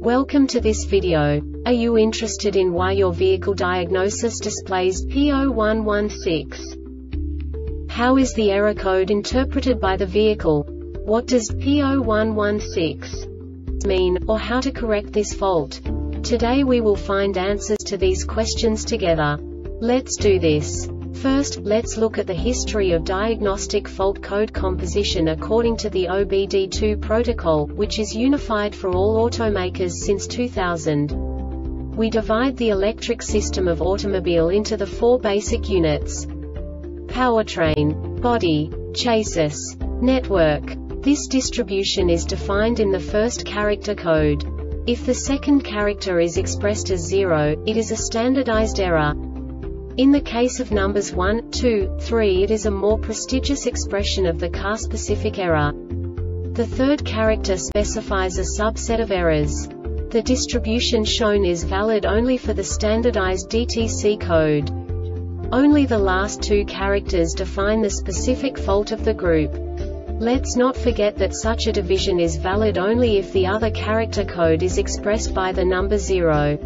Welcome to this video. Are you interested in why your vehicle diagnosis displays P0116? How is the error code interpreted by the vehicle? What does P0116 mean, or how to correct this fault? Today we will find answers to these questions together. Let's do this. First, let's look at the history of diagnostic fault code composition according to the OBD2 protocol, which is unified for all automakers since 2000. We divide the electric system of automobile into the four basic units: powertrain, body, chassis, network. This distribution is defined in the first character code. If the second character is expressed as 0, it is a standardized error. In the case of numbers 1, 2, 3, it is a more prestigious expression of the car-specific error. The third character specifies a subset of errors. The distribution shown is valid only for the standardized DTC code. Only the last two characters define the specific fault of the group. Let's not forget that such a division is valid only if the other character code is expressed by the number 0.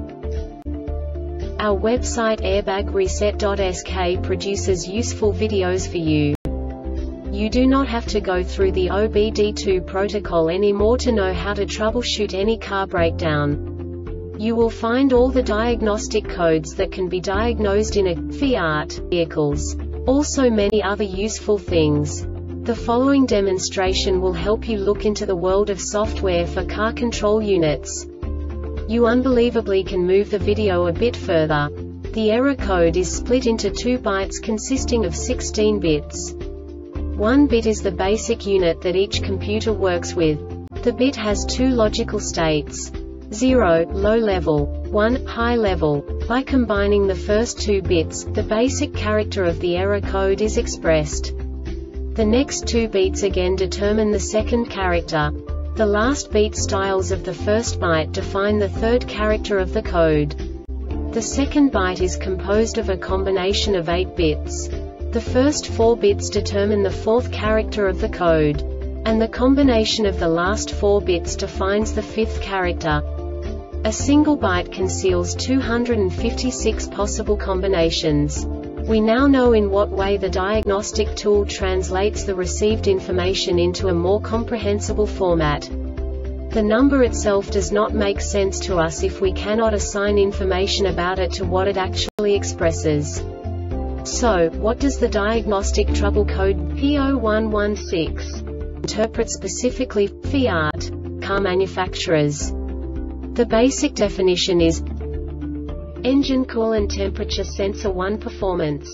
Our website airbagreset.sk produces useful videos for you. You do not have to go through the OBD2 protocol anymore to know how to troubleshoot any car breakdown. You will find all the diagnostic codes that can be diagnosed in a Fiat vehicles. Also many other useful things. The following demonstration will help you look into the world of software for car control units. You unbelievably can move the video a bit further. The error code is split into 2 bytes consisting of 16 bits. 1 bit is the basic unit that each computer works with. The bit has 2 logical states: 0, low level, 1, high level. By combining the first 2 bits, the basic character of the error code is expressed. The next 2 beats again determine the second character. The last beat styles of the first byte define the third character of the code. The second byte is composed of a combination of 8 bits. The first 4 bits determine the fourth character of the code. And the combination of the last 4 bits defines the fifth character. A single byte conceals 256 possible combinations. We now know in what way the diagnostic tool translates the received information into a more comprehensible format. The number itself does not make sense to us if we cannot assign information about it to what it actually expresses. So, what does the diagnostic trouble code P0116 interpret specifically for Fiat car manufacturers? The basic definition is engine coolant temperature sensor 1 performance.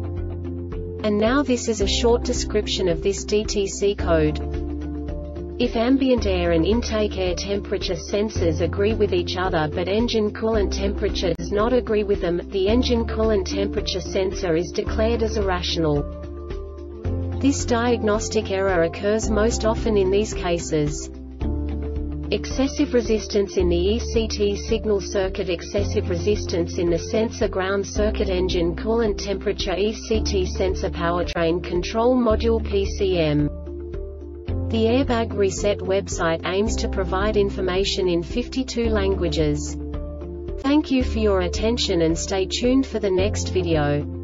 And now this is a short description of this DTC code. If ambient air and intake air temperature sensors agree with each other but engine coolant temperature does not agree with them, the engine coolant temperature sensor is declared as irrational. This diagnostic error occurs most often in these cases: excessive resistance in the ECT signal circuit, excessive resistance in the sensor ground circuit, engine coolant temperature, ECT sensor, powertrain control module PCM. The Airbag Reset website aims to provide information in 52 languages. Thank you for your attention and stay tuned for the next video.